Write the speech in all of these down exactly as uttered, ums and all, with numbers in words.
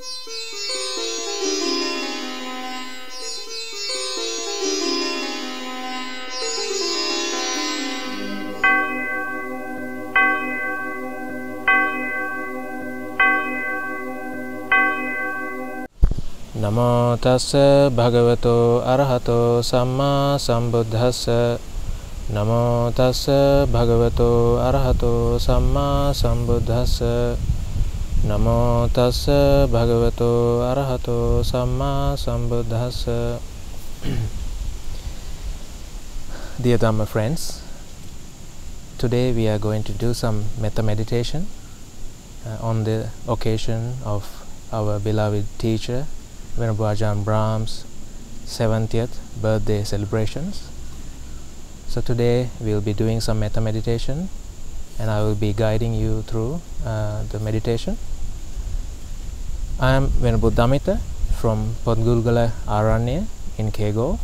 Namo tassa bhagavato arahato samma sambuddhassa. Namo tassa bhagavato arahato samma sambuddhassa. Namo tassa bhagavato arahato samma sambuddhassa. Dear Dhamma friends, today we are going to do some metta meditation uh, on the occasion of our beloved teacher Venerable Ajahn Brahm's seventieth birthday celebrations. So today we will be doing some metta meditation, and I will be guiding you through uh, the meditation. I am Venerable Damita from Pothgulgala Aranya in Kego.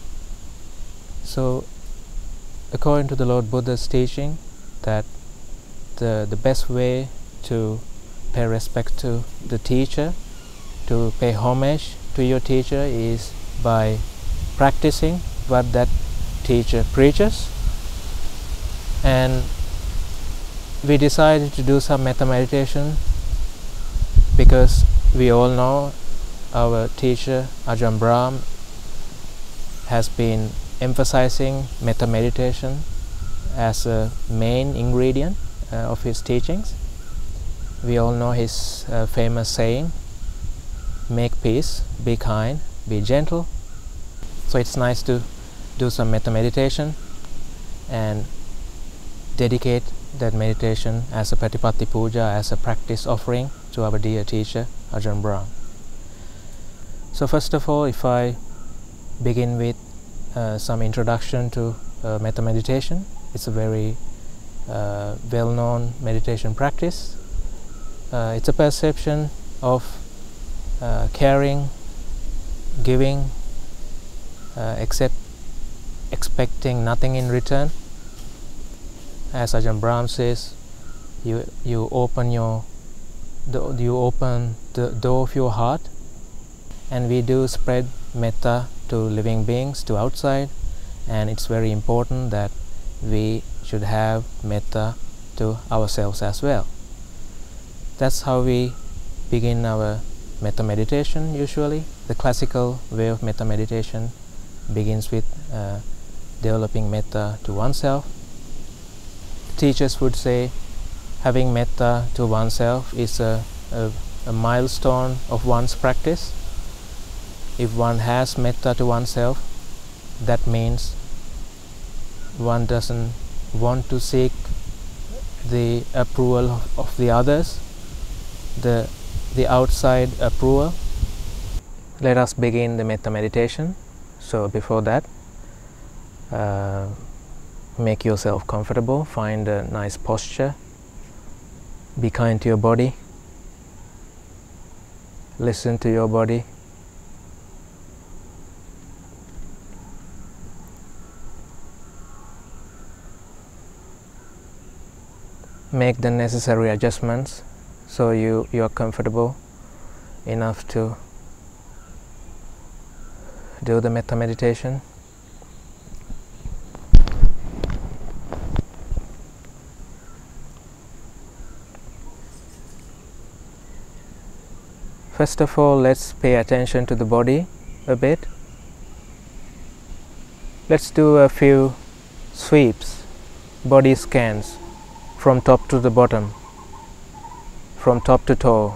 So according to the Lord Buddha's teaching, that the, the best way to pay respect to the teacher, to pay homage to your teacher, is by practicing what that teacher preaches. And we decided to do some metta meditation because we all know our teacher Ajahn Brahm has been emphasizing metta meditation as a main ingredient uh, of his teachings. We all know his uh, famous saying, "Make peace, be kind, be gentle." So it's nice to do some metta meditation and dedicate that meditation as a Patipatti Puja, as a practice offering to our dear teacher Ajahn Brahm. So first of all, if I begin with uh, some introduction to uh, metta meditation, it's a very uh, well-known meditation practice. Uh, it's a perception of Uh, caring, giving, uh, except expecting nothing in return. As Ajahn Brahm says, you you open your the, you open the door of your heart, and we do spread metta to living beings, to outside, and it's very important that we should have metta to ourselves as well. That's how we begin our metta meditation. Usually the classical way of metta meditation begins with uh, developing metta to oneself. Teachers would say having metta to oneself is a, a, a milestone of one's practice. If one has metta to oneself, that means one doesn't want to seek the approval of the others, the the outside approval. Let us begin the metta meditation. So before that, uh, make yourself comfortable, find a nice posture, be kind to your body, listen to your body. Make the necessary adjustments so you, you are comfortable enough to do the metta meditation. First of all, let's pay attention to the body a bit. Let's do a few sweeps, body scans, from top to the bottom, from top to toe.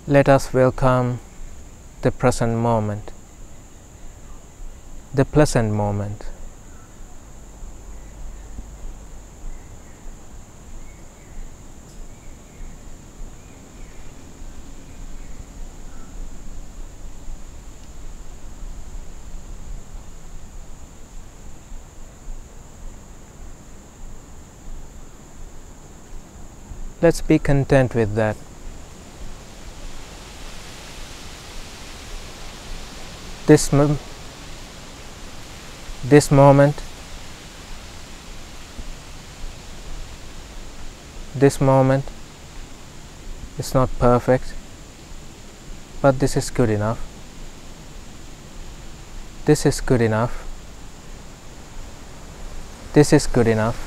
Let us welcome the present moment, the pleasant moment. Let's be content with that. This, mo this moment, this moment is not perfect, but this is good enough. This is good enough. This is good enough.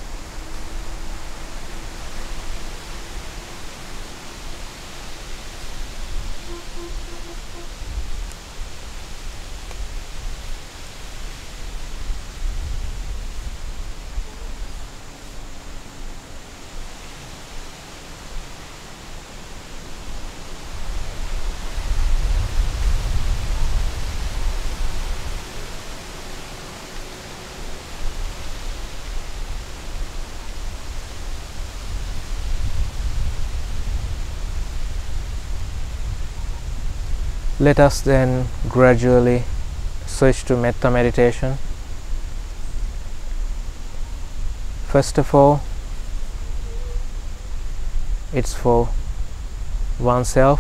Let us then gradually switch to metta meditation. First of all, it's for oneself.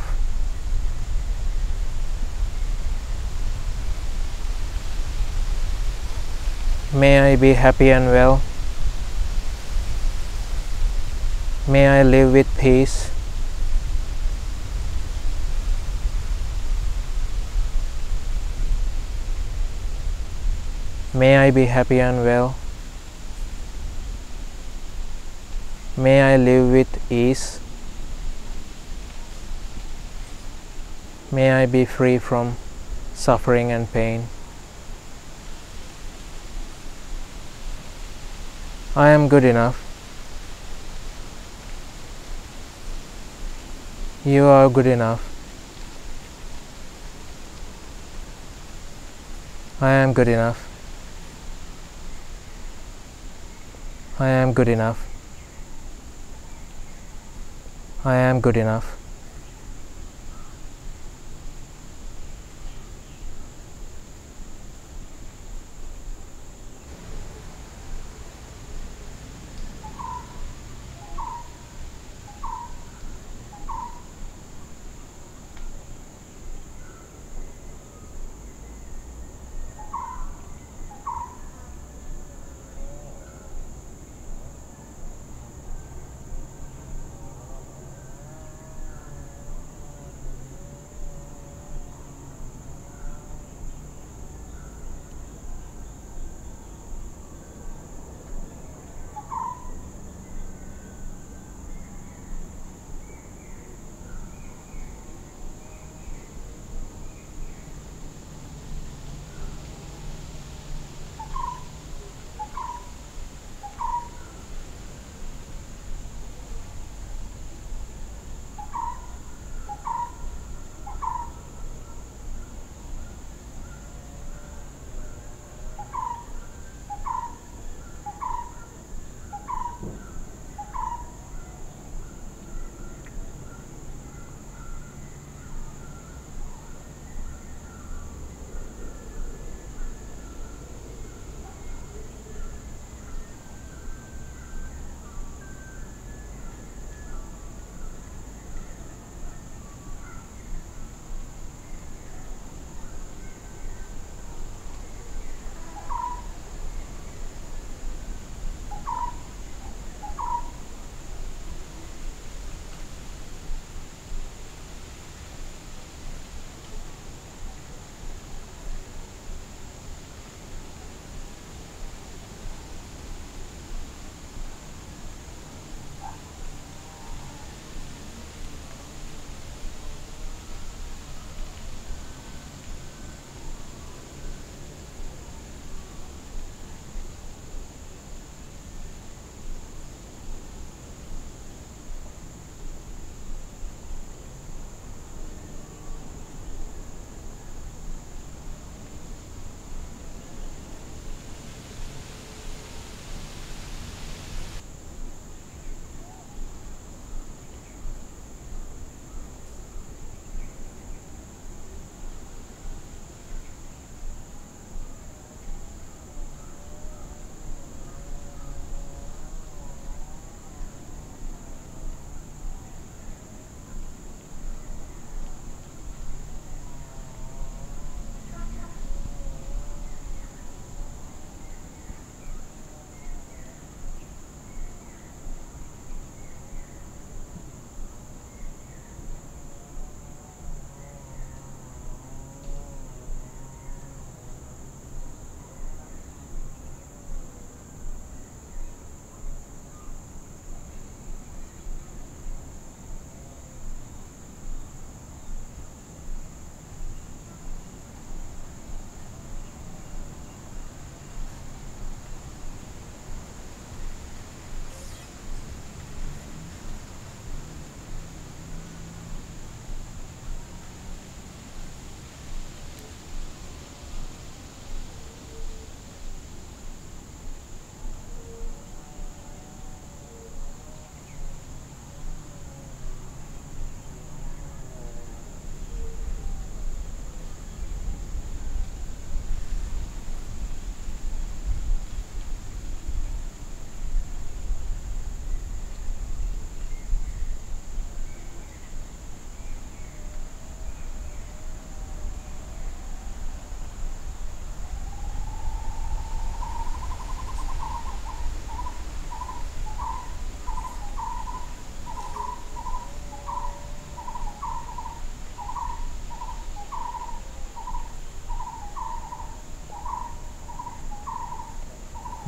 May I be happy and well. May I live with peace. May I be happy and well. May I live with ease. May I be free from suffering and pain. I am good enough. You are good enough. I am good enough. I am good enough. I am good enough.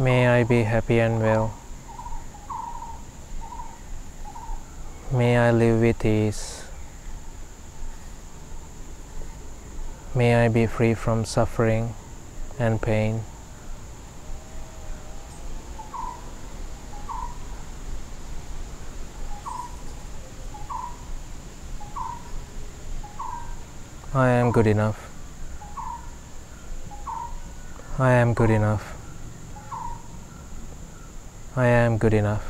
May I be happy and well. May I live with ease. May I be free from suffering and pain. I am good enough. I am good enough. I am good enough.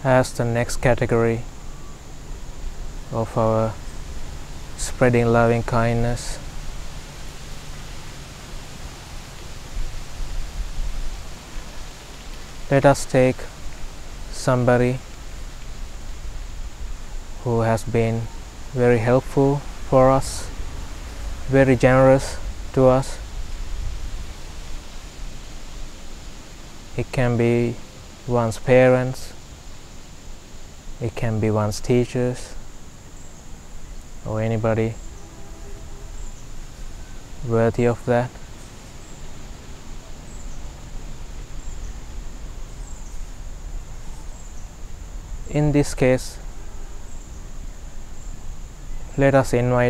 as the next category of our spreading loving kindness. Let us take somebody who has been very helpful for us, very generous to us. It can be one's parents, it can be one's teachers, or anybody worthy of that. In this case, let us invite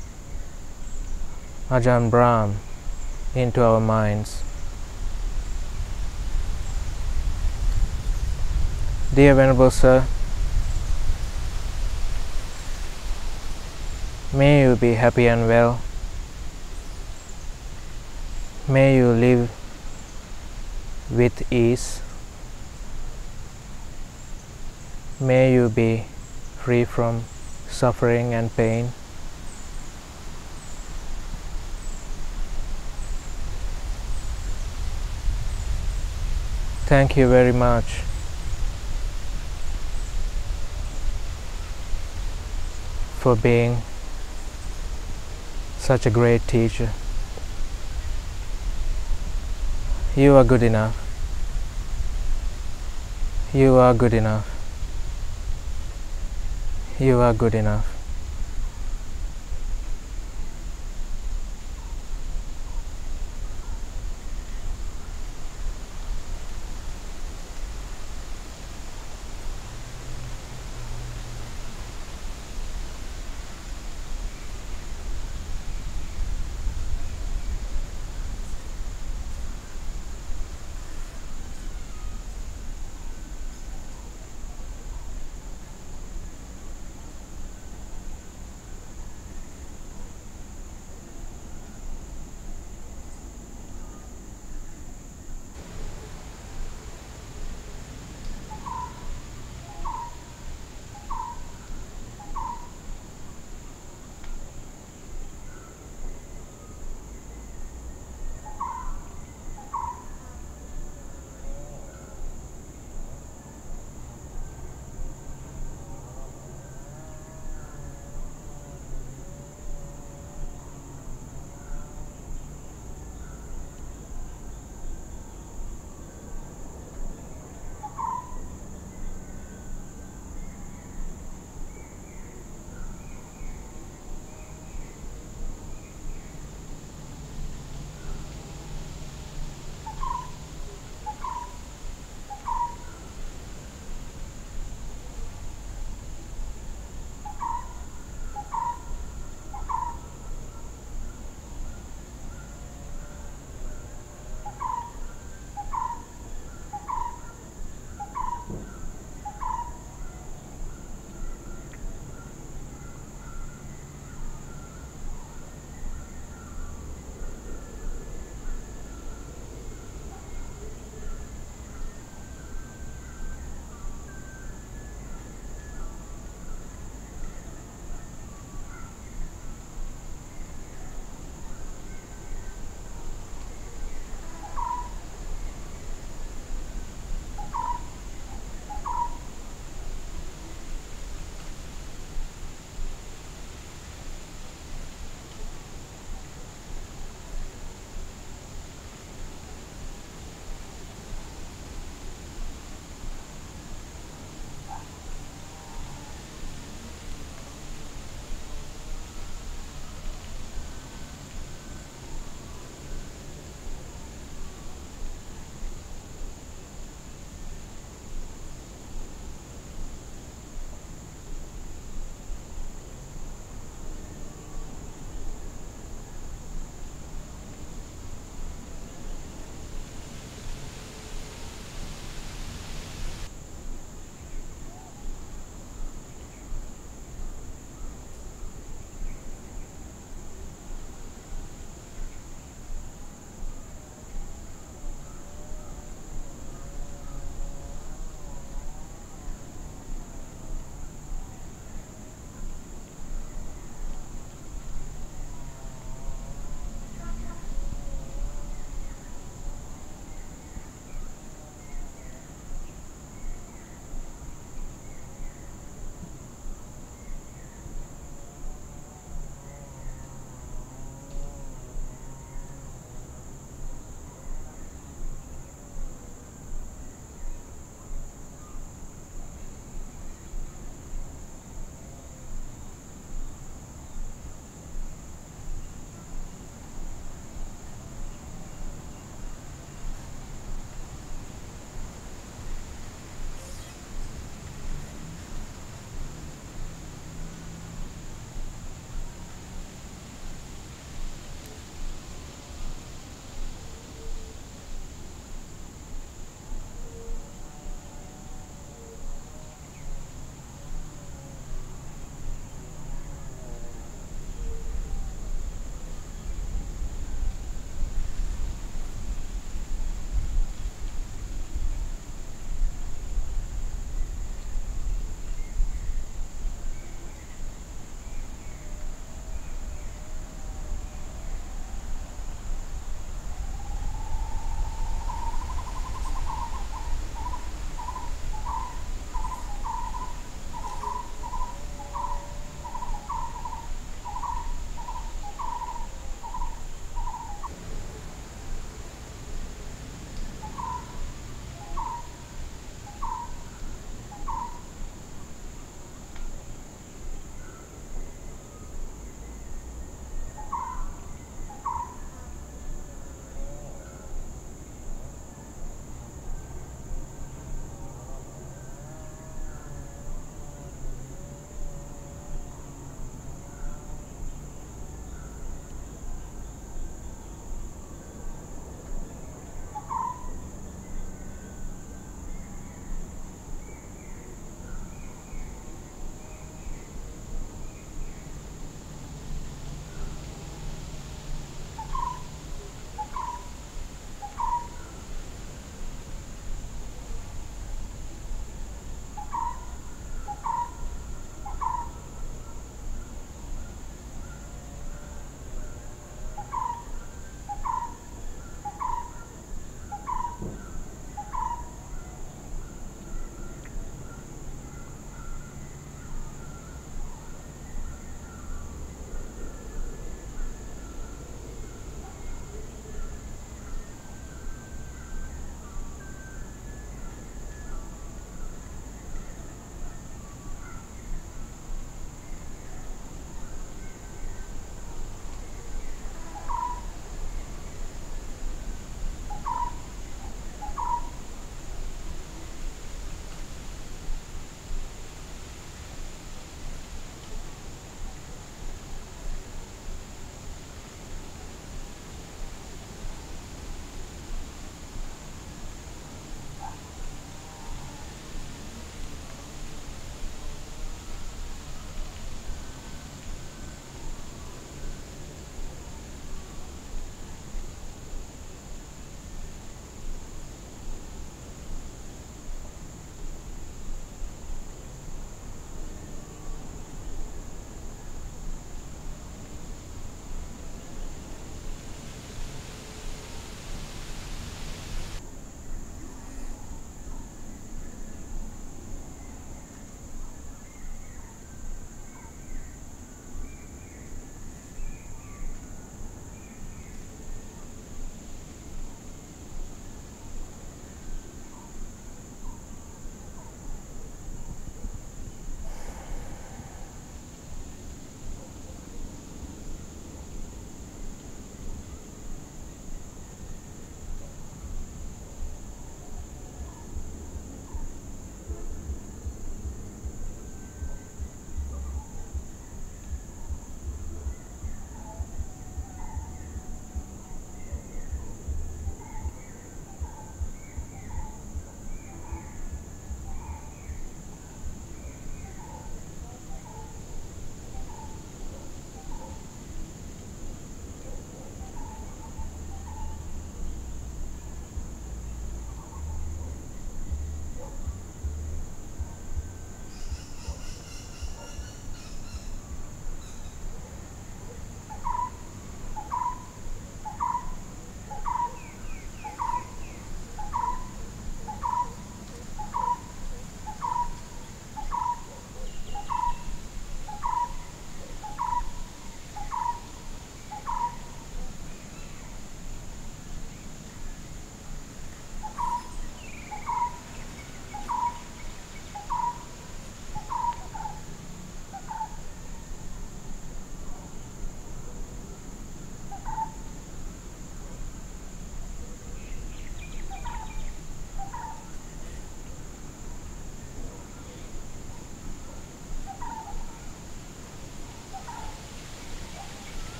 Ajahn Brahm into our minds. Dear Venerable Sir, may you be happy and well. May you live with ease. May you be free from suffering and pain. Thank you very much for being such a great teacher. You are good enough. You are good enough. You are good enough.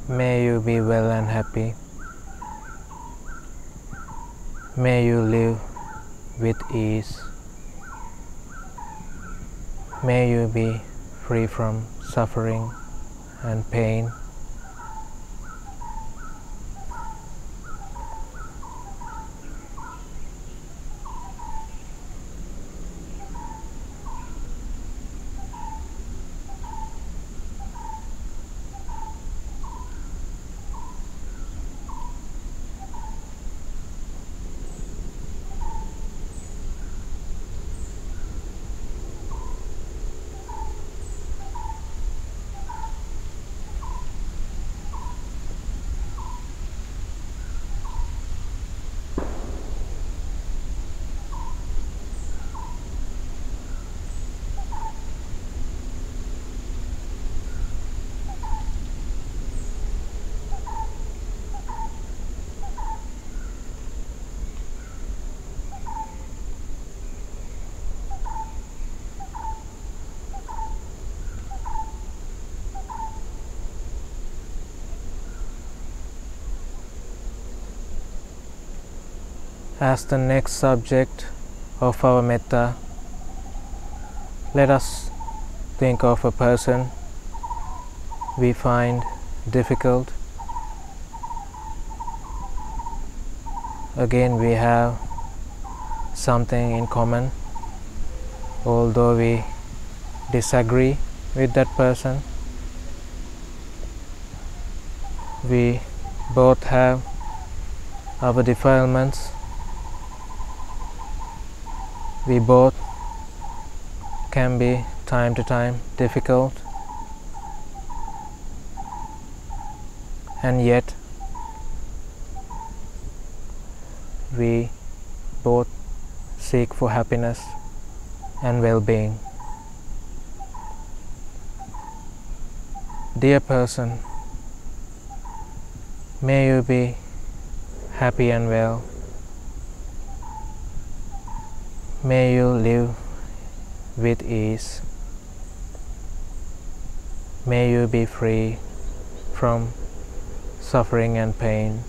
May you be well and happy. May you live with ease. May you be free from suffering and pain. As the next subject of our metta, let us think of a person we find difficult. Again, we have something in common, although we disagree with that person. We both have our defilements. We both can be time to time difficult, and yet we both seek for happiness and well-being. Dear person, may you be happy and well. May you live with ease. May you be free from suffering and pain.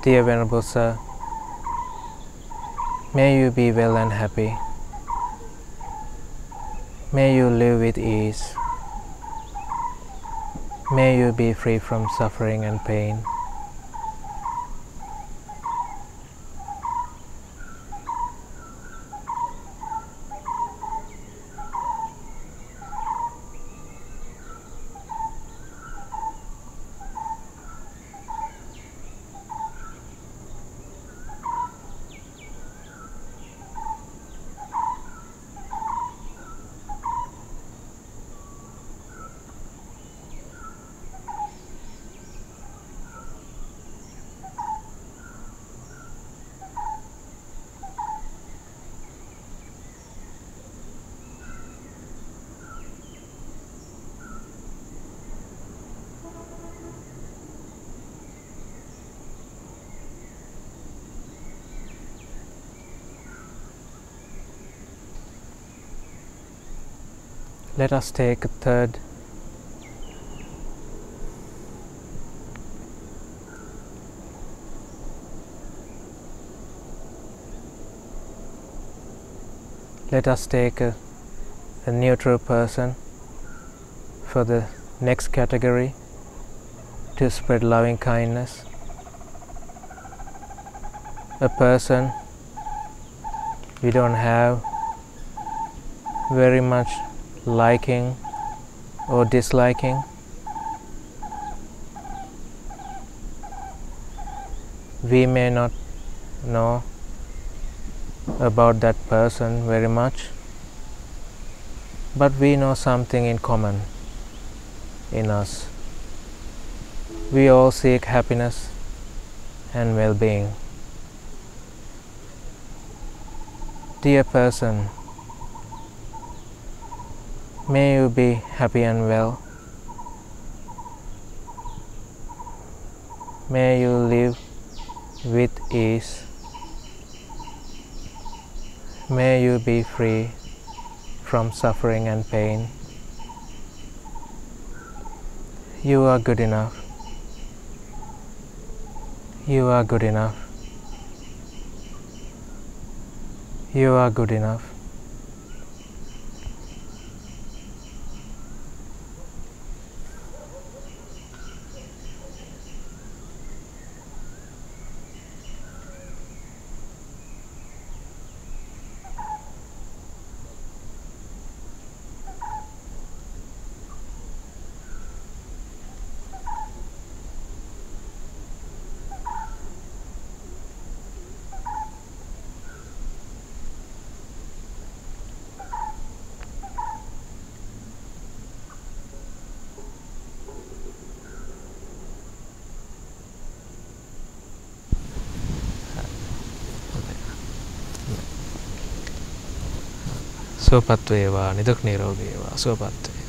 Dear Venerable Sir, may you be well and happy. May you live with ease. May you be free from suffering and pain. Let us take a third Let us take a, a neutral person for the next category to spread loving kindness. A person we don't have very much liking or disliking. We may not know about that person very much, but we know something in common in us. We all seek happiness and well-being. Dear person, may you be happy and well. May you live with ease. May you be free from suffering and pain. You are good enough. You are good enough. You are good enough. සුවපත් වේවා, නිදුක් නිරෝගී වේවා, සුවපත් වේ.